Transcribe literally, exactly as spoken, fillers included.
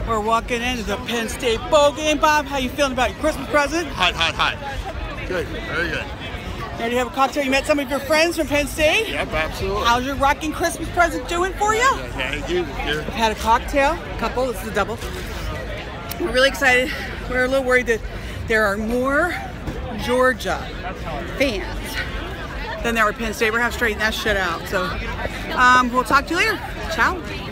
We're walking into the Penn State bowl game. Bob, how you feeling about your Christmas present? Hot, hot, hot. Good, very good. Ready to have a cocktail? You met some of your friends from Penn State? Yep, absolutely. How's your rocking Christmas present doing for you? Yeah, thank you. I've had a cocktail, a couple, this is a double. We're really excited. We're a little worried that there are more Georgia fans than there were Penn State. We're gonna have to straighten that shit out. So um, we'll talk to you later. Ciao.